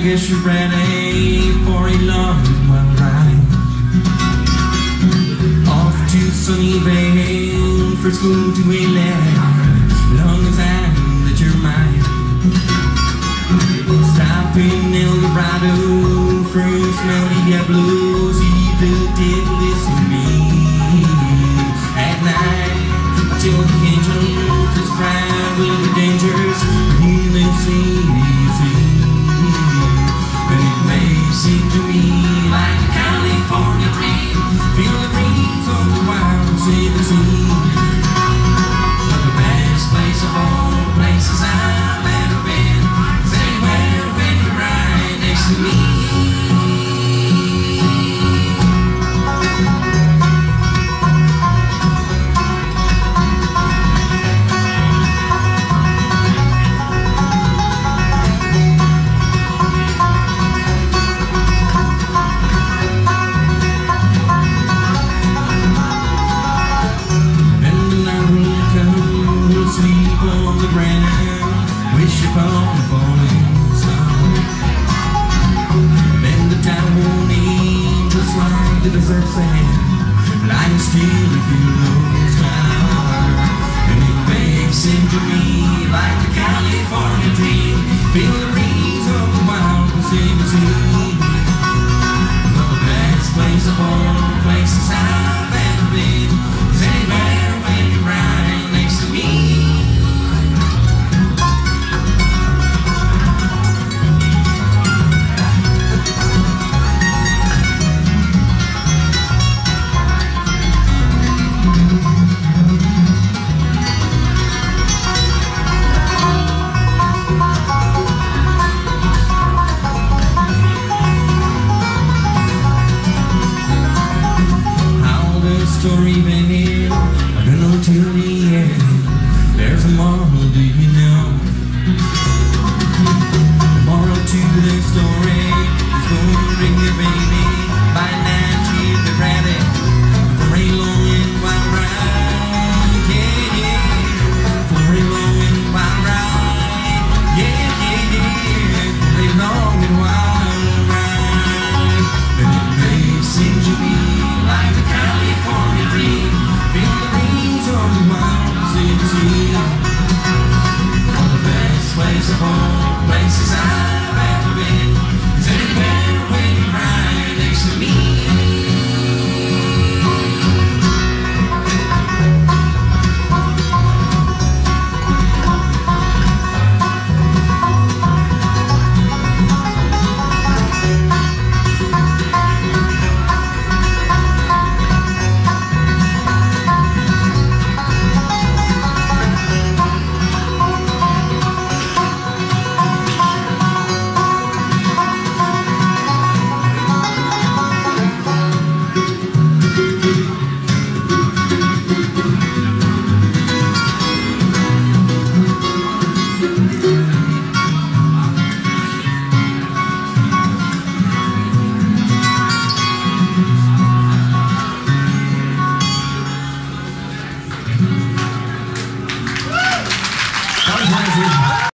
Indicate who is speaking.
Speaker 1: guess you're ready for a long wild ride. Off to Sunnyvale for school to 11, long as I know that you're mine. Stop in El Dorado for a smelly Diablo, see the devil is in me. At night, till the angels is crying, will be dangerous, really see. And it may seem to me like a California dream, feel the breeze of the wild city scene. But the best place of all places I've ever been is anywhere when you're right next to me. Wish upon a falling star. Then the town won't angels fly to the first sand, lying still if you lose time. And it may seem to me like a California dream, feel the breeze of the wild Pacific Sea. But the best place of all places I've ever been is anywhere when you're right next to me. Story began, I don't know till the end. There's a moral, do you know? The moral to this story is going to bring your baby by night to the rabbit for a long and wild ride. Yeah, yeah, for a long and wild ride. Yeah, yeah, yeah, for a long and wild ride. And it may seem to be like the California dream, feel the breeze of the wild city. For the best place of all places I've ever been is anywhere when you're right next to me. Sometimes